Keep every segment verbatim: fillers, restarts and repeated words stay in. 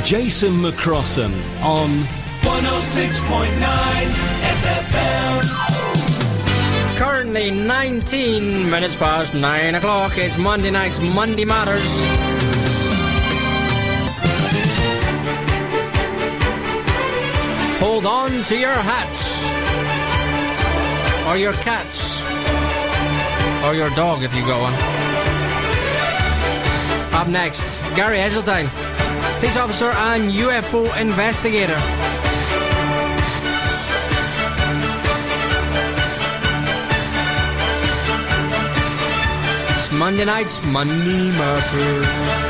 Jason McCrossan on one oh six point nine S F M. Currently nineteen minutes past nine o'clock. It's Monday night's Monday Matters. Hold on to your hats. Or your cats. Or your dog if you got one. Up next, Gary Heseltine, Police Officer and U F O Investigator. It's Monday night's Monday Matters.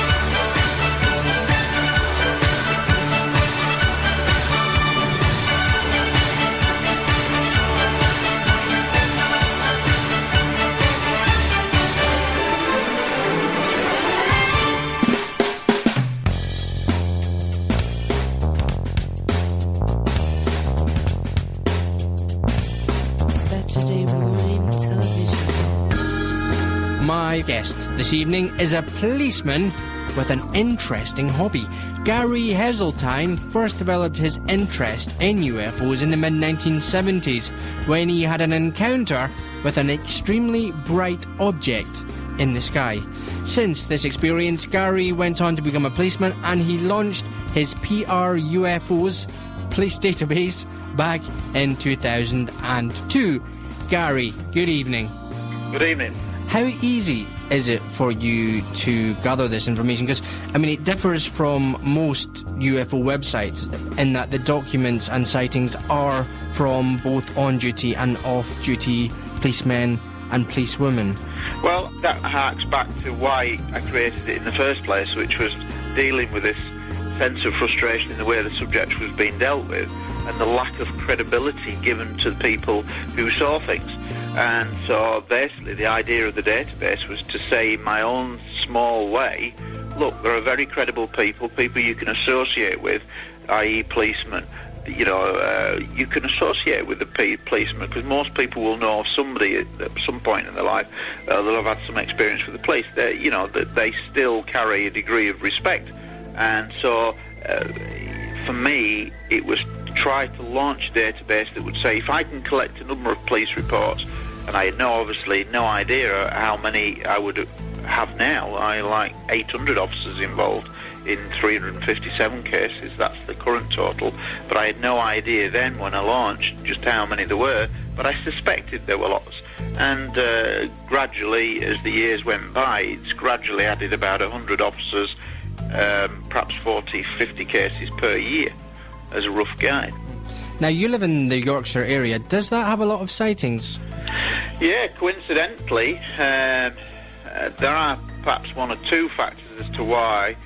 My guest this evening is a policeman with an interesting hobby. Gary Heseltine first developed his interest in U F Os in the mid nineteen seventies when he had an encounter with an extremely bright object in the sky. Since this experience, Gary went on to become a policeman and he launched his P R U F Os police database back in two thousand two. Gary, good evening. Good evening. How easy is it for you to gather this information? Because, I mean, it differs from most U F O websites in that the documents and sightings are from both on-duty and off-duty policemen and policewomen. Well, that harks back to why I created it in the first place, which was dealing with this sense of frustration in the way the subject was being dealt with and the lack of credibility given to the people who saw things. And so basically the idea of the database was to say in my own small way, look, there are very credible people, people you can associate with, that is policemen. You know, uh, you can associate with the p- policeman because most people will know of somebody at, at some point in their life, uh, they'll have had some experience with the police. They, you know, that they still carry a degree of respect. And so uh, for me, it was to try to launch a database that would say, if I can collect a number of police reports, and I had no, obviously, no idea how many I would have now. I like eight hundred officers involved in three hundred fifty-seven cases. That's the current total. But I had no idea then when I launched just how many there were. But I suspected there were lots. And uh, gradually, as the years went by, it's gradually added about one hundred officers, um, perhaps forty, fifty cases per year as a rough guide. Now, you live in the Yorkshire area. Does that have a lot of sightings? Yeah, coincidentally, um, uh, there are perhaps one or two factors as to why,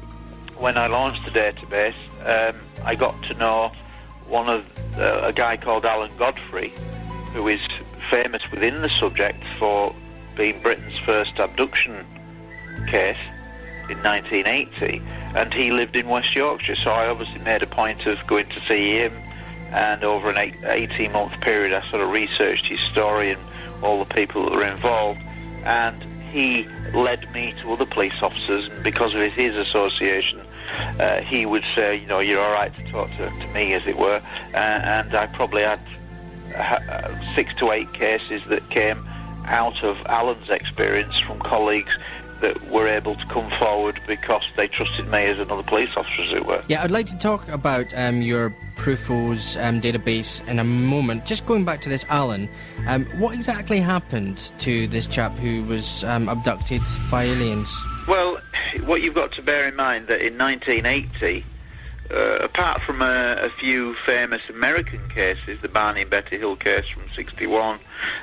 when I launched the database, um, I got to know one of uh, a guy called Alan Godfrey, who is famous within the subject for being Britain's first abduction case in nineteen eighty, and he lived in West Yorkshire, so I obviously made a point of going to see him. And over an eighteen-month period, I sort of researched his story and all the people that were involved. And he led me to other police officers, and because of his, his association, uh, he would say, you know, you're all right to talk to, to me, as it were. Uh, and I probably had uh, six to eight cases that came out of Alan's experience from colleagues that were able to come forward because they trusted me as another police officer, as it were. Yeah, I'd like to talk about um, your Prufos um, database in a moment. Just going back to this Alan, um, what exactly happened to this chap who was um, abducted by aliens? Well, what you've got to bear in mind that in nineteen eighty, uh, apart from a, a few famous American cases, the Barney and Betty Hill case from sixty-one,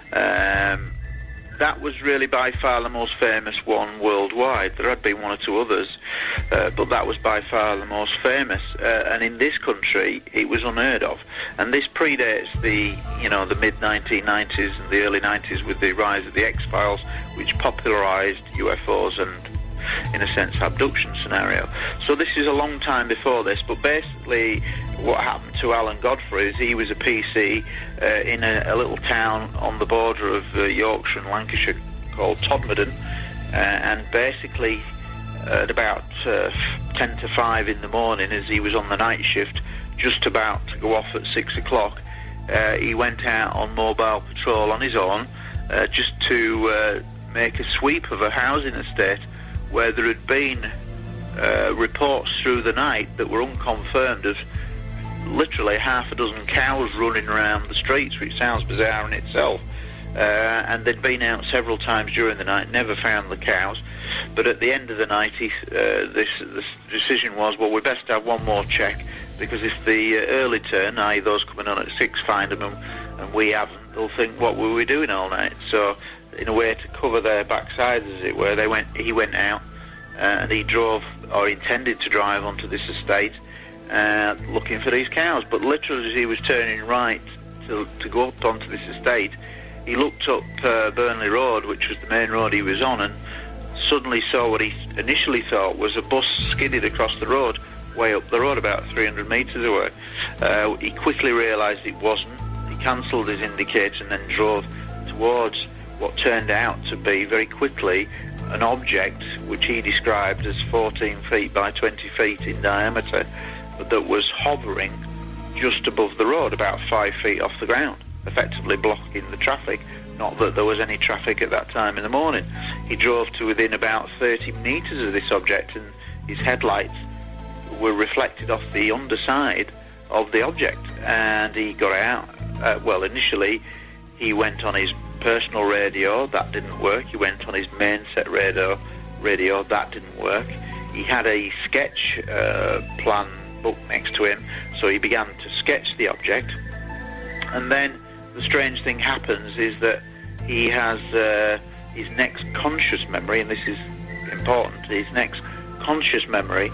um, that was really by far the most famous one worldwide. There had been one or two others, uh, but that was by far the most famous. Uh, and in this country, it was unheard of. And this predates the, you know, the mid nineteen nineties and the early nineties with the rise of the X-Files, which popularised U F Os and, in a sense, abduction scenario. So this is a long time before this, but basically what happened to Alan Godfrey is he was a P C uh, in a, a little town on the border of uh, Yorkshire and Lancashire called Todmorden, uh, and basically at about uh, ten to five in the morning, as he was on the night shift, just about to go off at six o'clock, uh, he went out on mobile patrol on his own, uh, just to uh, make a sweep of a housing estate where there had been uh, reports through the night that were unconfirmed of literally half a dozen cows running around the streets, which sounds bizarre in itself. Uh, and they'd been out several times during the night, never found the cows. But at the end of the night, he, uh, this, this decision was, well, we best have one more check, because if the uh, early turn, that is those coming on at six, find them, and we haven't, they'll think, what were we doing all night? So, in a way to cover their backsides, as it were, they went. he went out, uh, and he drove, or intended to drive onto this estate, uh, looking for these cows. But literally, as he was turning right to, to go up onto this estate, he looked up uh, Burnley Road, which was the main road he was on, and suddenly saw what he initially thought was a bus skidded across the road, way up the road, about three hundred metres away. Uh, he quickly realised it wasn't. He cancelled his indicator and then drove towards what turned out to be, very quickly, an object which he described as fourteen feet by twenty feet in diameter, but that was hovering just above the road, about five feet off the ground, effectively blocking the traffic. Not that there was any traffic at that time in the morning. He drove to within about thirty metres of this object, and his headlights were reflected off the underside of the object. And he got out. Uh, well, initially, he went on his personal radio. That didn't work. He went on his main set radio. Radio. That didn't work. He had a sketch uh, plan book next to him, so he began to sketch the object. And then the strange thing happens is that he has uh, his next conscious memory, and this is important, his next conscious memory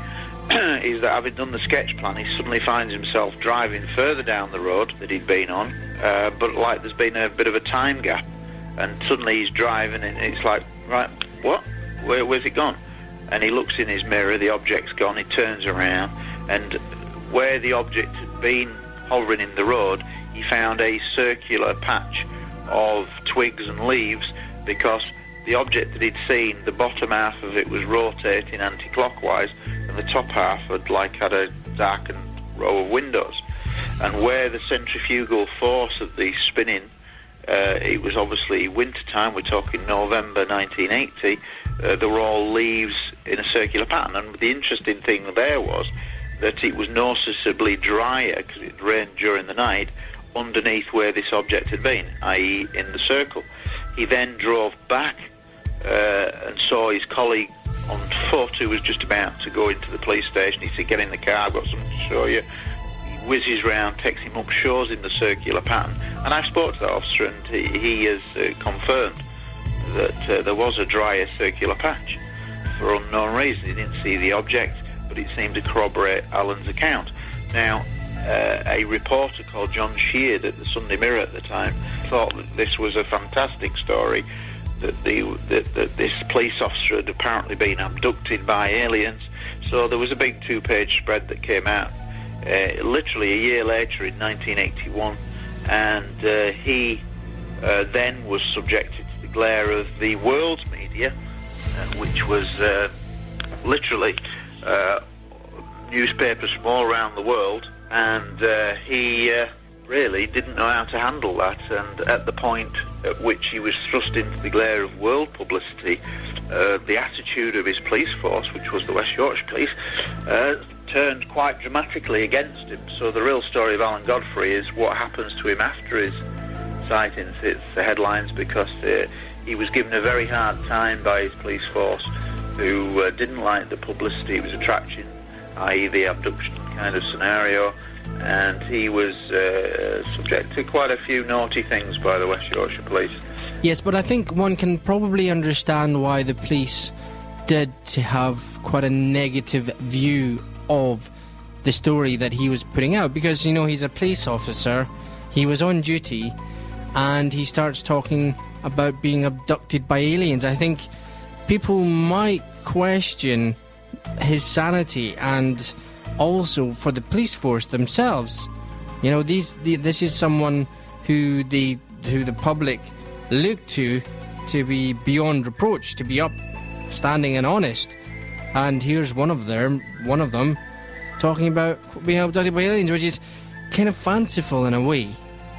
is that, having done the sketch plan, he suddenly finds himself driving further down the road that he'd been on, uh, but like there's been a bit of a time gap, and suddenly he's driving and it's like, right, what? Where, where's it gone? And he looks in his mirror, the object's gone, he turns around, and where the object had been hovering in the road, he found a circular patch of twigs and leaves, because the object that he'd seen, the bottom half of it was rotating anti-clockwise, and the top half had like had a darkened row of windows. And where the centrifugal force of the spinning, uh, it was obviously winter time, we're talking November nineteen eighty, uh, there were all leaves in a circular pattern. And the interesting thing there was that it was noticeably drier, because it rained during the night, underneath where this object had been, that is in the circle. He then drove back uh, and saw his colleague on foot, who was just about to go into the police station. He said, get in the car, I've got something to show you. He whizzes round, takes him up, shows him the circular pattern. And I spoke to that officer, and he, he has uh, confirmed that uh, there was a drier circular patch. For unknown reason, he didn't see the object, but it seemed to corroborate Alan's account. Now, Uh, a reporter called John Sheard at the Sunday Mirror at the time thought that this was a fantastic story, that, the, that, that this police officer had apparently been abducted by aliens. So there was a big two-page spread that came out uh, literally a year later in nineteen eighty-one, and uh, he uh, then was subjected to the glare of the world's media, uh, which was uh, literally uh, newspapers from all around the world. And uh, he uh, really didn't know how to handle that, and at the point at which he was thrust into the glare of world publicity, uh, the attitude of his police force, which was the West Yorkshire Police, uh, turned quite dramatically against him. So the real story of Alan Godfrey is what happens to him after his sightings. It's the headlines, because uh, he was given a very hard time by his police force, who uh, didn't like the publicity he was attracting, that is the abduction kind of scenario, and he was uh, subject to quite a few naughty things by the West Yorkshire Police. Yes, but I think one can probably understand why the police did to have quite a negative view of the story that he was putting out, because, you know, he's a police officer, he was on duty, and he starts talking about being abducted by aliens. I think people might question his sanity, and also for the police force themselves. You know, these the, this is someone who the who the public look to to be beyond reproach, to be upstanding and honest, And here's one of them, one of them, talking about being abducted by aliens, which is kind of fanciful in a way.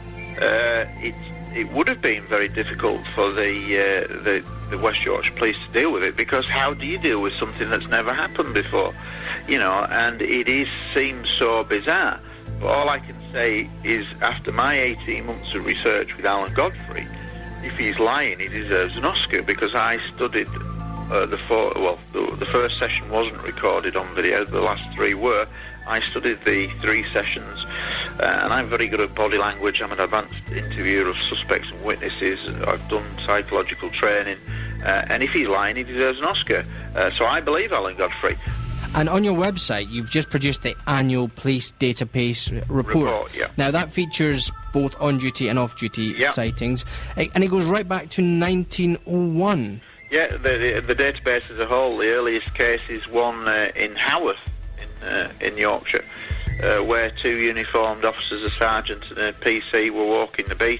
Uh, it it would have been very difficult for the, uh, the the West Yorkshire Police to deal with it, because how do you deal with something that's never happened before? You know, and it is seems so bizarre. But all I can say is, after my eighteen months of research with Alan Godfrey, if he's lying, he deserves an Oscar, because I studied uh, the four, well, the, the first session wasn't recorded on video, the last three were. I studied the three sessions, uh, and I'm very good at body language. I'm an advanced interviewer of suspects and witnesses. I've done psychological training, uh, and if he's lying, he deserves an Oscar. Uh, so I believe Alan Godfrey. And on your website, you've just produced the annual police database report. Report, yeah. Now, that features both on-duty and off-duty yeah. sightings, and it goes right back to nineteen oh one. Yeah, the, the, the database as a whole, the earliest case is one uh, in Haworth, in, uh, in Yorkshire, uh, where two uniformed officers, a sergeant and a P C, were walking the beat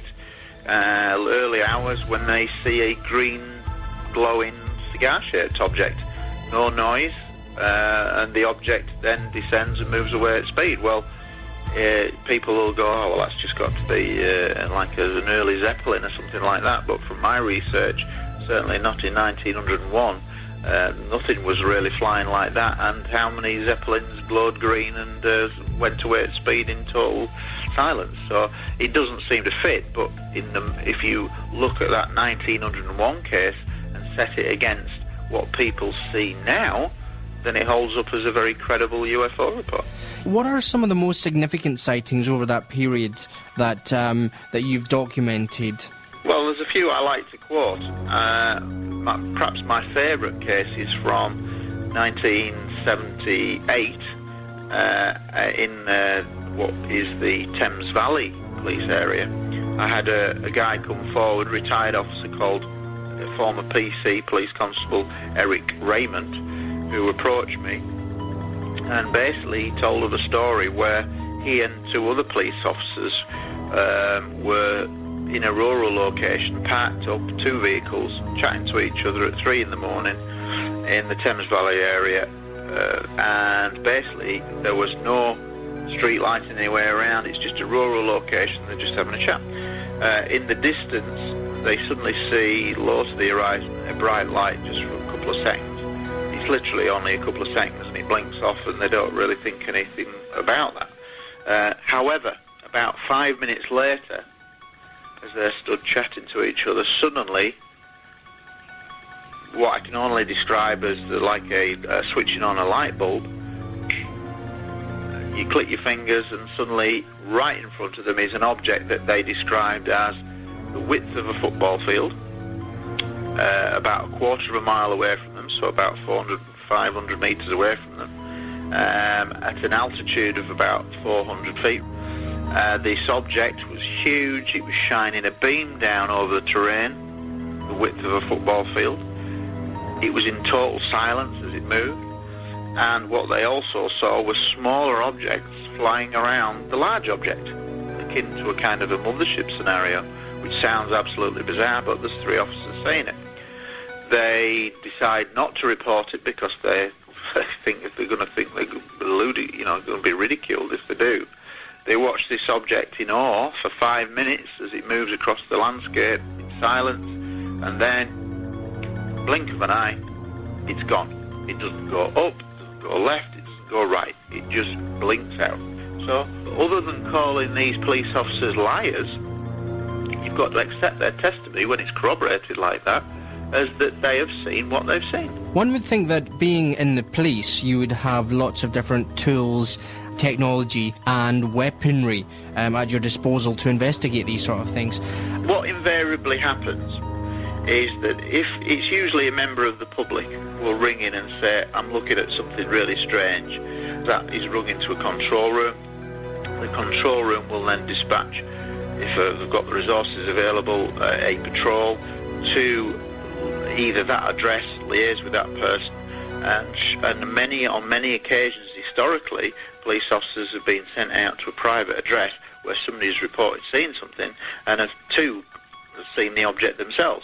uh, early hours when they see a green glowing cigar-shaped object. No noise. Uh, and the object then descends and moves away at speed. Well, uh, people will go, oh, well, that's just got to be uh, like a, an early Zeppelin or something like that. But from my research, certainly not in nineteen oh one, uh, nothing was really flying like that. And how many Zeppelins glowed green and uh, went away at speed in total silence? So it doesn't seem to fit. But in the, if you look at that nineteen oh one case and set it against what people see now, then it holds up as a very credible U F O report. What are some of the most significant sightings over that period that um, that you've documented? Well, there's a few I like to quote. Uh, my, perhaps my favourite case is from nineteen seventy-eight uh, in uh, what is the Thames Valley police area. I had a, a guy come forward, retired officer called uh, former P C, Police Constable Eric Raymond, who approached me and basically told of a story where he and two other police officers um, were in a rural location, parked up two vehicles, chatting to each other at three in the morning in the Thames Valley area, uh, and basically there was no street lighting anywhere around. It's just a rural location. They're just having a chat. Uh, in the distance, they suddenly see low to the horizon a bright light just for a couple of seconds. Literally only a couple of seconds, and it blinks off, and they don't really think anything about that. Uh, however, about five minutes later, as they stood chatting to each other, suddenly what I can only describe as the, like a uh, switching on a light bulb, you click your fingers and suddenly right in front of them is an object that they described as the width of a football field, uh, about a quarter of a mile away from them, so about four hundred, five hundred metres away from them, um, at an altitude of about four hundred feet. Uh, this object was huge. It was shining a beam down over the terrain, the width of a football field. It was in total silence as it moved, and what they also saw was smaller objects flying around the large object, akin to a kind of a mothership scenario, which sounds absolutely bizarre, but there's three officers saying it. They decide not to report it because they, they think if they're going to think they're eluded, you know, going to be ridiculed if they do. They watch this object in awe for five minutes as it moves across the landscape in silence, and then, blink of an eye, it's gone. It doesn't go up, it doesn't go left, it doesn't go right. It just blinks out. So, other than calling these police officers liars, you've got to accept their testimony when it's corroborated like that, as that they have seen what they've seen. One would think that being in the police, you would have lots of different tools, technology and weaponry um, at your disposal to investigate these sort of things. What invariably happens is that if it's usually a member of the public will ring in and say, I'm looking at something really strange, that is rung into a control room. The control room will then dispatch, if uh, they've got the resources available, uh, a patrol to either that address, liaise with that person, and, and many on many occasions historically, police officers have been sent out to a private address where somebody's reported seeing something, and have two have seen the object themselves.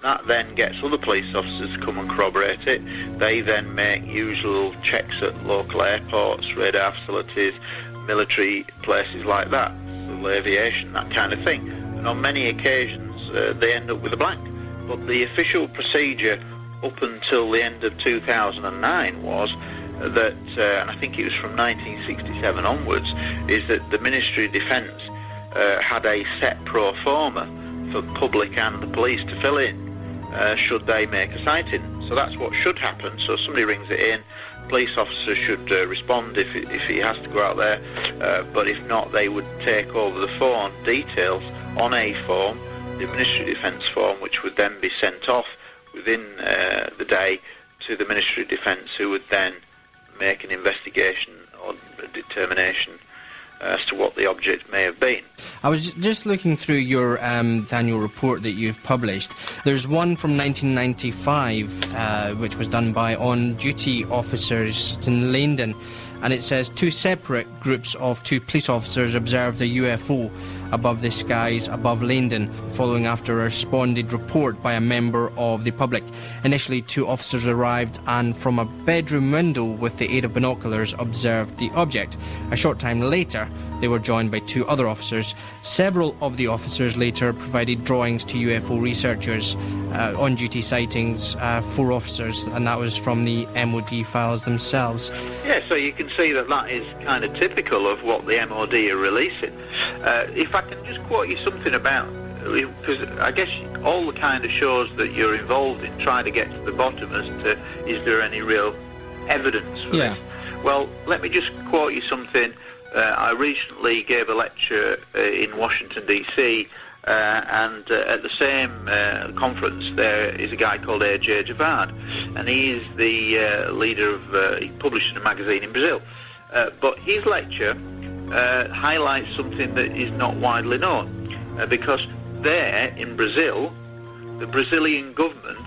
That then gets other police officers to come and corroborate it. They then make usual checks at local airports, radar facilities, military places like that, civil aviation, that kind of thing. And on many occasions, uh, they end up with a blank. But the official procedure up until the end of two thousand nine was that, uh, and I think it was from nineteen sixty-seven onwards, is that the Ministry of Defence uh, had a set pro forma for the public and the police to fill in uh, should they make a sighting. So that's what should happen. So somebody rings it in, police officer should uh, respond if, it, if he has to go out there, uh, but if not, they would take over the phone details on a form, the Ministry of Defence form, which would then be sent off within uh, the day to the Ministry of Defence, who would then make an investigation or a determination as to what the object may have been. I was just looking through your um, annual report that you've published. There's one from nineteen ninety-five, uh, which was done by on-duty officers in London, and it says two separate groups of two police officers observed a U F O above the skies above London, following after a responded report by a member of the public. Initially, two officers arrived and from a bedroom window with the aid of binoculars observed the object. A short time later, they were joined by two other officers. Several of the officers later provided drawings to U F O researchers, uh, on-duty sightings, uh, four officers, and that was from the M O D files themselves. Yeah, so you can see that that is kind of typical of what the M O D are releasing. Uh, if I can just quote you something about, because I guess all the kind of shows that you're involved in try to get to the bottom as to is there any real evidence for Yeah. this. Well, let me just quote you something. Uh, I recently gave a lecture uh, in Washington, D C, uh, and uh, at the same uh, conference there is a guy called A J Javard, and he is the uh, leader of, uh, he published a magazine in Brazil. Uh, but his lecture uh, highlights something that is not widely known, uh, because there in Brazil, the Brazilian government,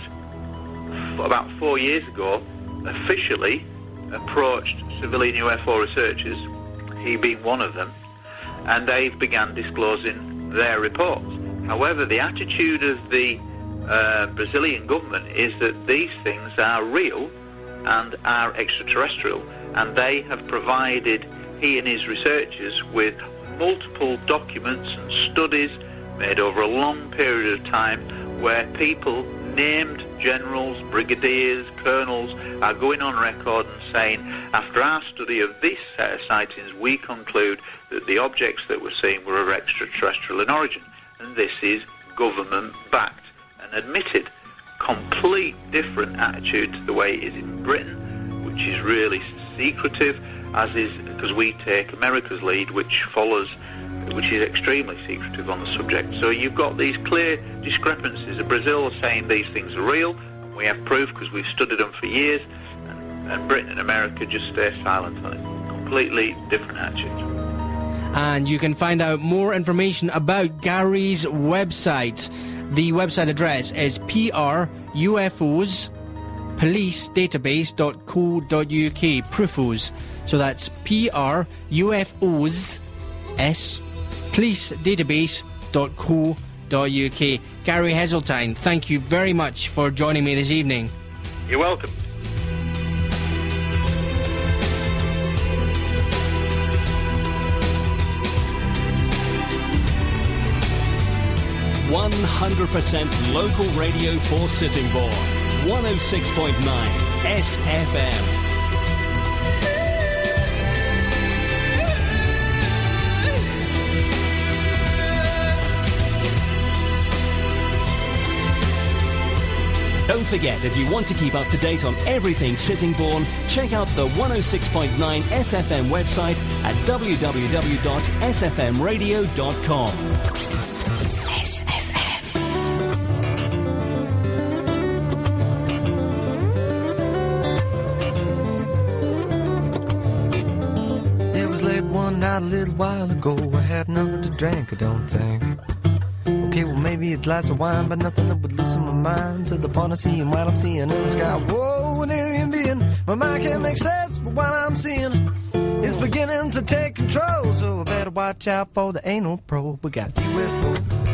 about four years ago, officially approached civilian U F O researchers, he being one of them, and they've begun disclosing their reports. However, the attitude of the uh, Brazilian government is that these things are real and are extraterrestrial, and they have provided he and his researchers with multiple documents and studies made over a long period of time where people, named generals, brigadiers, colonels, are going on record and saying, after our study of this set of sightings, we conclude that the objects that we're seeing were of extraterrestrial in origin. And this is government-backed and admitted. Complete different attitude to the way it is in Britain, which is really secretive, as is because we take America's lead, which follows, which is extremely secretive on the subject. So you've got these clear discrepancies. Brazil are saying these things are real, and we have proof because we've studied them for years, and, and Britain and America just stay silent on it. Completely different attitudes. And you can find out more information about Gary's website. The website address is P R U F Os police database dot co dot U K. Prufos. So that's P R U F Os S police database dot co dot U K. Gary Heseltine, thank you very much for joining me this evening. You're welcome. one hundred percent local radio for Sittingbourne. one oh six point nine S F M. Don't forget, if you want to keep up to date on everything Sittingbourne, check out the one oh six point nine S F M website at w w w dot s f m radio dot com. S F M. It was late one night a little while ago. I had nothing to drink, I don't think. Okay, well maybe a glass of wine, but nothing that would loosen my mind to the point of seeing what I'm seeing in the sky. Whoa, an alien being. My mind can't make sense, but what I'm seeing is beginning to take control. So I better watch out for the anal probe. We got U F O